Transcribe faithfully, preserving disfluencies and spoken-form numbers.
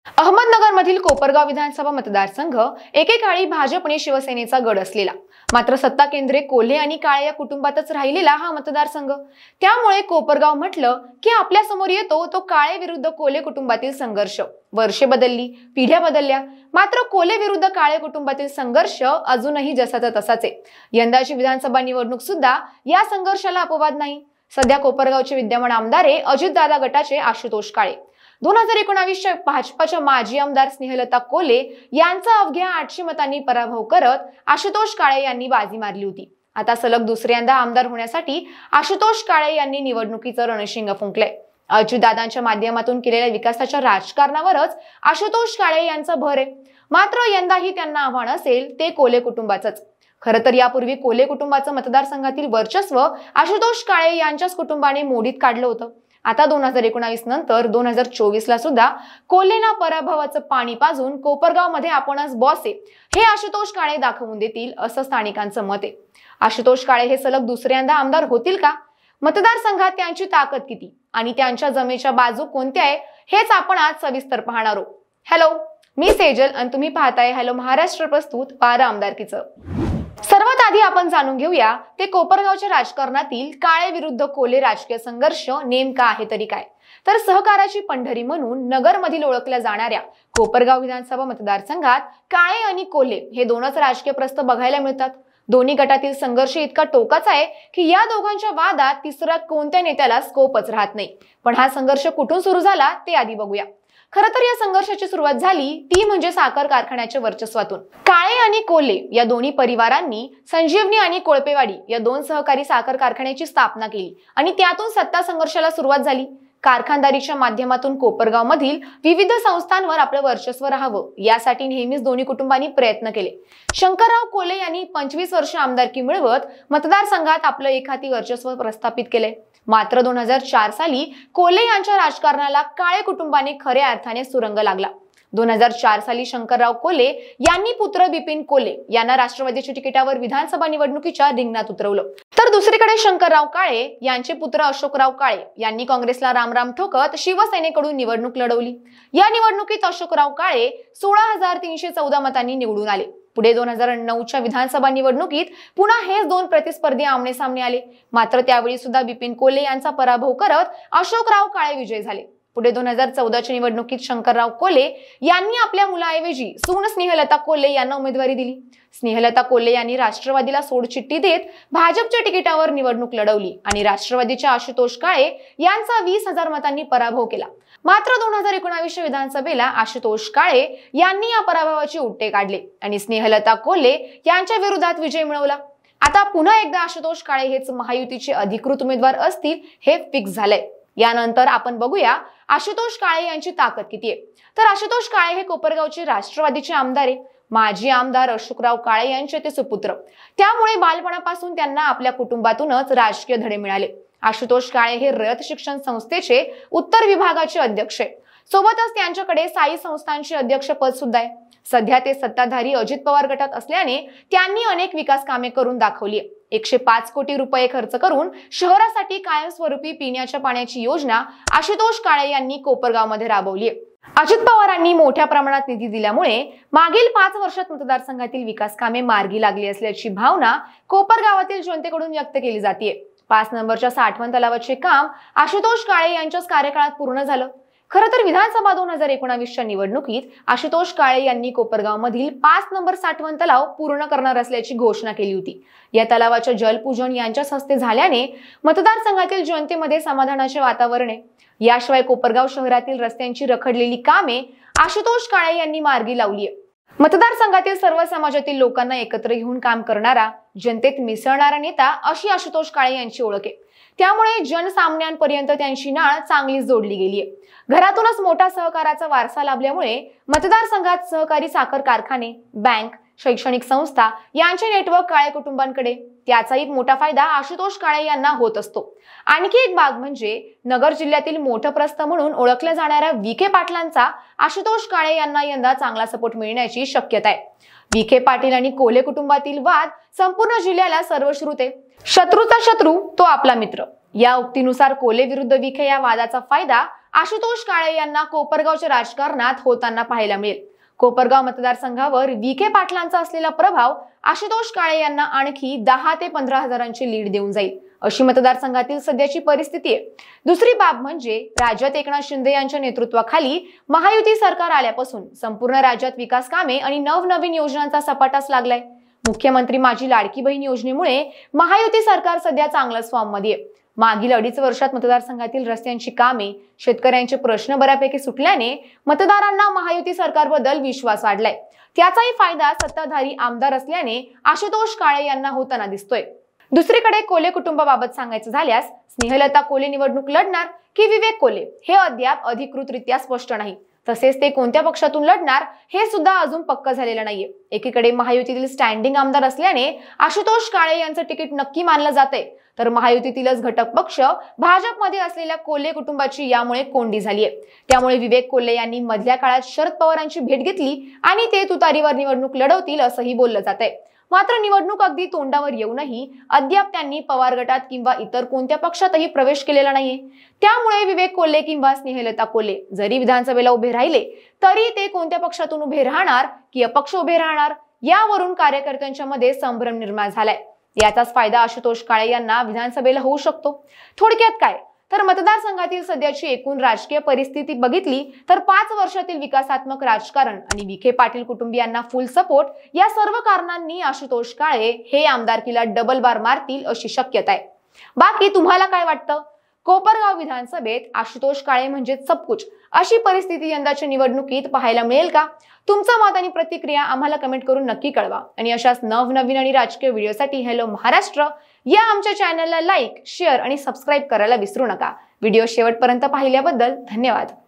अहमदनगरमधील कोपरगाव विधानसभा मतदारसंघ एकेकाळी भाजप आणि शिवसेनेचा गड असलेला, मात्र सत्ता केंद्रे कोल्हे आणि काळे या कुटुंबातच राहिलेला हा मतदारसंघ। त्यामुळे कोपरगाव म्हटलं की आपल्या समोर येतो तो काळे विरुद्ध कोल्हे कुटुंबातील संघर्ष। वर्षे बदलली, पिढ्या बदलल्या, मात्र कोल्हे विरुद्ध काळे कुटुंबातील संघर्ष अजूनही जसाचा तसाच आहे। यंदाची विधानसभा निवडणूक सुद्धा या संघर्षाला अपवाद नाही। सध्या कोपरगावचे विद्यमान आमदार आहे अजितदादा गटाचे आशुतोष काळे। दोन हजार एकोणावीसच्या भाजपाच्या माजी आमदार स्नेहलता कोल्हे यांचा अवघ्या आठशे मतांनी पराभव करत आशुतोष काळे यांनी बाजी मारली होती। आता सलग दुसऱ्यांदा आमदार होण्यासाठी आशुतोष काळे यांनी निवडणुकीचं रणशिंग फुंकलंय। अजितदादांच्या माध्यमातून केलेल्या विकासाच्या राजकारणावरच आशुतोष काळे यांचा भर आहे, मात्र यंदाही त्यांना आव्हान असेल ते कोल्हे कुटुंबाचंच। खरं तर यापूर्वी कोल्हे कुटुंबाचं मतदारसंघातील वर्चस्व आशुतोष काळे यांच्याच कुटुंबाने मोडीत काढलं होतं। आता दोन हजार एकोणावीस नंतर दोन हजार चोवीस ला सुद्धा कोल्हेंना पराभवाचं पाणी पाजून कोपरगाव मध्ये आपणच बॉस आहे हे आशुतोष काळे दाखवून देतील असं स्थानिकांचं मत आहे। आशुतोष काळे हे सलग दुसऱ्यांदा आमदार होतील का? मतदारसंघात त्यांची ताकद किती आणि त्यांच्या जमेच्या बाजू कोणत्या आहे हेच आपण आज सविस्तर पाहणार आहोत। हॅलो, मी सेजल आणि तुम्ही पाहताय हॅलो महाराष्ट्र प्रस्तुत बारा आमदारकीचं। सर्वात आधी आपण जाणून घेऊया ते कोपरगावच्या राजकारणातील काळे विरुद्ध कोल्हे राजकीय संघर्ष नेमका आहे तरी काय। तर सहकाराची पंढरी म्हणून नगरमधील ओळखल्या जाणाऱ्या कोपरगाव विधानसभा मतदारसंघात काळे आणि कोल्हे हे दोनच राजकीय प्रस्थ बघायला मिळतात। दोन्ही गटातील संघर्ष इतका टोकाचा आहे की या दोघांच्या वादात तिसऱ्या कोणत्या नेत्याला स्कोपच राहत नाही। पण हा संघर्ष कुठून सुरू झाला ते आधी बघूया। खरं तर या संघर्षाची सुरुवात झाली ती म्हणजे साखर कारखान्याच्या वर्चस्वातून। काळे आणि कोल्हे या दोन्ही परिवारांनी संजीवनी आणि कोळपेवाडी या दोन सहकारी साखर कारखान्याची स्थापना केली आणि त्यातून सत्ता संघर्षाला सुरुवात झाली। कारखानदारीच्या माध्यमातून कोपरगाव मधील विविध संस्थांवर आपलं वर्चस्व राहावं यासाठी नेहमीच दोन्ही कुटुंबांनी प्रयत्न केले। शंकरराव कोल्हे यांनी पंचवीस वर्ष आमदारकी मिळवत मतदारसंघात आपलं एकहाती वर्चस्व प्रस्थापित केले। मात्र दोन हजार चार साली कोल्हे यांच्या राजकारणाला काळे कुटुंबाने खऱ्या अर्थाने सुरंग लागला। दोन हजार चार साली शंकरराव कोल्हे यांनी पुत्र बिपिन कोल्हे यांना राष्ट्रवादीच्या तिकिटावर विधानसभा निवडणुकीच्या रिंगणात उतरवलं, तर दुसरीकडे शंकरराव काळे यांचे पुत्र अशोकराव काळे यांनी काँग्रेसला रामराम ठोकत शिवसेनेकडून निवडणूक लढवली। या निवडणुकीत अशोकराव काळे सोळा हजार तीनशे चौदा मतांनी निवडून आले। पुढे दोन हजार नऊच्या विधानसभा निवडणुकीत पुन्हा हेच दोन प्रतिस्पर्धी आमने सामने आले, मात्र त्यावेळी सुद्धा बिपिन कोल्हे यांचा पराभव करत अशोकराव काळे विजयी झाले। पुढे दोन हजार चौदाच्या निवडणुकीत शंकरराव कोल्हे यांनी आपल्या मुलाऐवजी सून स्नेहलता कोल्हे यांना उमेदवारी दिली। स्नेहलता कोल्हे यांनी राष्ट्रवादीला सोडचिठ्ठी देत भाजपच्या तिकिटावर निवडणूक लढवली आणि राष्ट्रवादीच्या आशुतोष काळे यांचा वीस हजार मतांनी पराभव केला। मात्र दोन हजार एकोणावीसच्या विधानसभेला आशुतोष काळे यांनी या पराभवाची उट्टे काढले आणि स्नेहलता कोल्हे यांच्या विरोधात विजय मिळवला। आता पुन्हा एकदा आशुतोष काळे हेच महायुतीचे अधिकृत उमेदवार असतील हे फिक्स झालंय। यानंतर आपण बघूया आशुतोष काळे यांची ताकद किती आहे। तर आशुतोष काळे हे कोपरगावचे राष्ट्रवादीचे आमदार आहे। माजी आमदार अशोकराव काळे यांचे ते सुपुत्र, त्यामुळे बालपणापासून त्यांना आपल्या कुटुंबातूनच राजकीय धडे मिळाले। आशुतोष काळे हे रयत शिक्षण संस्थेचे उत्तर विभागाचे अध्यक्ष आहे, सोबतच त्यांच्याकडे साई संस्थांचे अध्यक्ष पद सुद्धा आहे। सध्या ते सत्ताधारी अजित पवार गटात असल्याने त्यांनी अनेक विकास कामे करून दाखवली आहे। एकशे पाच कोटी रुपये खर्च करून शहरासाठी कायमस्वरूपी पिण्याच्या पाण्याची योजना आशुतोष काळे यांनी कोपरगाव मध्ये राबवली आहे। अजित पवारांनी मोठ्या प्रमाणात निधी दिल्यामुळे मागील पाच वर्षात मतदारसंघातील विकास कामे मार्गी लागली असल्याची भावना कोपरगावातील जनतेकडून व्यक्त केली जाते। पाच नंबरच्या साठवण तलावाचे काम आशुतोष काळे यांच्याच कार्यकाळात पूर्ण झालं। खरं तर विधानसभा दोन हजार एकोणावीसच्या निवडणुकीत आशुतोष काळे यांनी कोपरगाव मधील पाच नंबर साठवण तलाव पूर्ण करणार असल्याची घोषणा केली होती। या तलावाच्या जलपूजन यांच्याच हस्ते झाल्याने मतदारसंघातील जनतेमध्ये समाधानाचे वातावरण आहे। याशिवाय कोपरगाव शहरातील रस्त्यांची रखडलेली कामे आशुतोष काळे यांनी मार्गी लावली आहे। मतदारसंघातील सर्व समाजातील लोकांना एकत्र घेऊन काम करणारा, जनतेत मिसळणारा नेता अशी आशुतोष काळे यांची ओळख आहे। त्यामुळे जनसामान्यांपर्यंत त्यांची नाळ चांगलीच जोडली गेली आहे। घरातूनच मोठा सहकाराचा वारसा लाभल्यामुळे मतदारसंघात सहकारी साखर कारखाने, बँक, शैक्षणिक संस्था यांचे नेटवर्क काळे कुटुंबांकडे, त्याचाही मोठा फायदा आशुतोष काळे यांना होत असतो। आणखी एक बाब म्हणजे नगर जिल्ह्यातील मोठं प्रस्थ म्हणून ओळखल्या जाणाऱ्या विखे पाटलांचा आशुतोष काळे यांना यंदा चांगला सपोर्ट मिळण्याची शक्यता आहे। विखे पाटील आणि कोल्हे कुटुंबातील वाद संपूर्ण जिल्ह्याला सर्वश्रुत आहे। शत्रूचा शत्रू तो आपला मित्र या उक्तीनुसार कोल्हे विरुद्ध विखे या वादाचा फायदा आशुतोष काळे यांना कोपरगावच्या राजकारणात होताना पाहायला मिळेल. कोपरगाव मतदारसंघावर विखे पाटलांचा असलेला प्रभाव आशुतोष काळे यांना आणखी दहा ते पंधरा हजारांची लीड देऊन जाईल, अशी मतदारसंघातील सध्याची परिस्थिती आहे. दुसरी बाब म्हणजे राज्यात एकनाथ शिंदे यांच्या नेतृत्वाखाली महायुती सरकार आल्यापासून संपूर्ण राज्यात विकास कामे आणि नवनवीन योजनांचा सपाटाच लागलाय. मुख्यमंत्री माझी लाडकी बहीण योजनेमुळे महायुती सरकार सध्या चांगलंच फॉर्म मध्ये आहे. मागील अडीच वर्षात मतदारसंघातील रस्त्यांची कामे, शेतकऱ्यांचे प्रश्न बऱ्यापैकी सुटल्याने मतदारांना महायुती सरकारबद्दल विश्वास वाढलाय. त्याचाही फायदा सत्ताधारी आमदार असल्याने आशुतोष काळे यांना होताना दिसतोय. दुसरीकडे कोल्हे कुटुंबाबाबत सांगायचं झाल्यास स्नेहलता कोल्हे निवडणूक लढणार की विवेक कोल्हे हे अद्याप अधिकृतरित्या स्पष्ट नाही. तसेच ते कोणत्या पक्षातून लढणार हे सुद्धा अजून पक्क झालेलं नाहीये. एकीकडे महायुतीतील स्टँडिंग आमदार असल्याने आशुतोष काळे यांचं तिकीट नक्की मानलं जाते, तर महायुतीतीलच घटक पक्ष भाजपमध्ये असलेल्या कोल्हे कुटुंबाची यामुळे कोंडी झालीय. त्यामुळे विवेक कोल्हे यांनी मधल्या काळात शरद पवारांची भेट घेतली आणि ते तुतारीवर निवडणूक लढवतील असंही बोललं जातंय. मात्र निवडणूक अगदी तोंडावर येऊनही अद्याप त्यांनी पवार गटात किंवा इतर कोणत्या पक्षातही प्रवेश केलेला नाहीये. त्यामुळे विवेक कोल्हे किंवा स्नेहलता कोल्हे जरी विधानसभेला उभे राहिले तरी ते कोणत्या पक्षातून उभे राहणार की अपक्ष उभे राहणार यावरून कार्यकर्त्यांच्या मध्ये संभ्रम निर्माण झालाय. याचाच फायदा आशुतोष काळे यांना विधानसभेला होऊ शकतो. थोडक्यात काय तर मतदारसंघातील सध्याची एकूण राजकीय परिस्थिती बघितली तर पाच वर्षातील विकासात्मक राजकारण आणि विखे पाटील कुटुंबियांना फुल सपोर्ट या सर्व कारणांनी आशुतोष काळे हे आमदारकीला डबल बार मारतील अशी शक्यता आहे. बाकी तुम्हाला काय वाटतं? कोपरगाव विधानसभेत आशुतोष काळे म्हणजे सबकुच अशी परिस्थिती यंदाच्या निवडणुकीत पाहायला मिळेल का? तुमचं मत आणि प्रतिक्रिया आम्हाला कमेंट करून नक्की कळवा. आणि अशाच नवनवीन आणि राजकीय व्हिडिओसाठी हॅलो महाराष्ट्र या आमच्या चॅनलला लाईक, शेअर आणि सबस्क्राईब करायला विसरू नका. व्हिडिओ शेवटपर्यंत पाहिल्याबद्दल धन्यवाद.